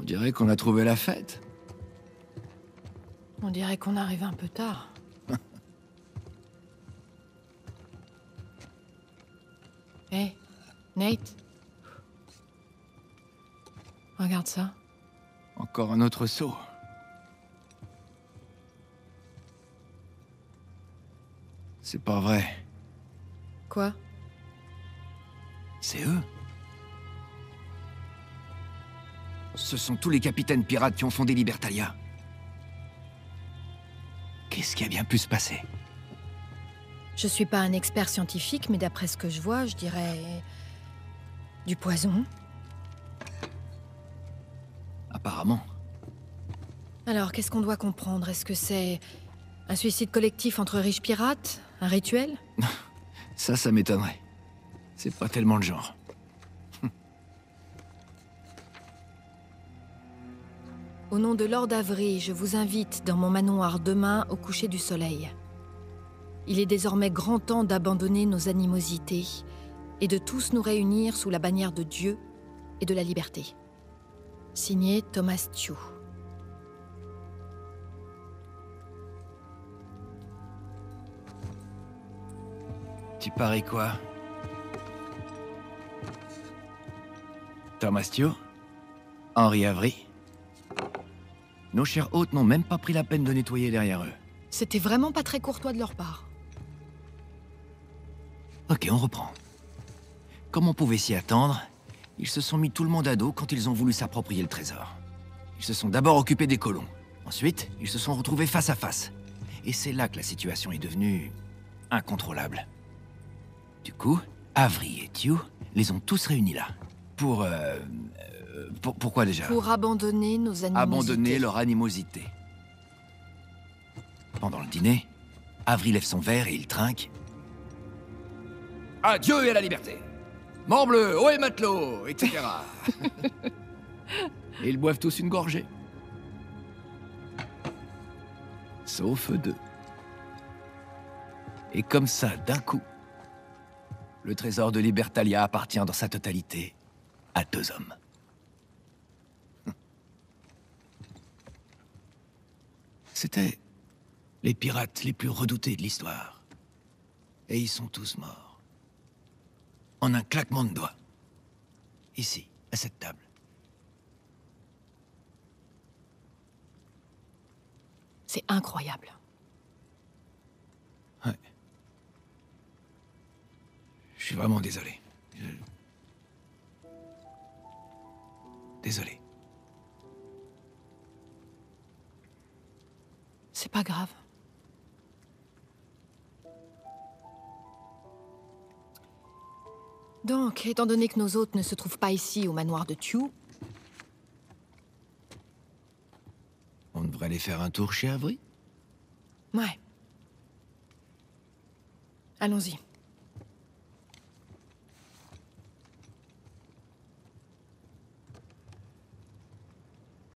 On dirait qu'on a trouvé la fête. On dirait qu'on arrive un peu tard. Hé, Nate. Regarde ça. Encore un autre saut. C'est pas vrai. Quoi? C'est eux. Ce sont tous les capitaines pirates qui ont fondé Libertalia. Qu'est-ce qui a bien pu se passer? Je suis pas un expert scientifique, mais d'après ce que je vois, je dirais... du poison. Apparemment. Alors, qu'est-ce qu'on doit comprendre? Est-ce que c'est un suicide collectif entre riches pirates? Un rituel? Ça m'étonnerait. C'est pas tellement le genre. Au nom de Lord Avery, je vous invite dans mon manoir demain au coucher du soleil. Il est désormais grand temps d'abandonner nos animosités et de tous nous réunir sous la bannière de Dieu et de la liberté. Signé Thomas Tew. Tu paries quoi? Thomas Tew? Henry Avery? Nos chers hôtes n'ont même pas pris la peine de nettoyer derrière eux. C'était vraiment pas très courtois de leur part. Ok, on reprend. Comme on pouvait s'y attendre, ils se sont mis tout le monde à dos quand ils ont voulu s'approprier le trésor. Ils se sont d'abord occupés des colons. Ensuite, ils se sont retrouvés face à face. Et c'est là que la situation est devenue... incontrôlable. Du coup, Avery et Tew les ont tous réunis là. Pourquoi déjà? Pour abandonner nos animosités. Abandonner leur animosité. Pendant le dîner, Avery lève son verre et il trinque. À Dieu et à la liberté! Morbleu, ohé matelot, etc. Et ils boivent tous une gorgée. Sauf deux. Et comme ça, d'un coup, le trésor de Libertalia appartient dans sa totalité à deux hommes. C'était les pirates les plus redoutés de l'histoire. Et ils sont tous morts. En un claquement de doigts. Ici, à cette table. C'est incroyable. Ouais. Je suis vraiment désolé. Désolé. C'est pas grave. Donc, étant donné que nos hôtes ne se trouvent pas ici au manoir de Tew, On devrait aller faire un tour chez Avery? ouais. Allons-y.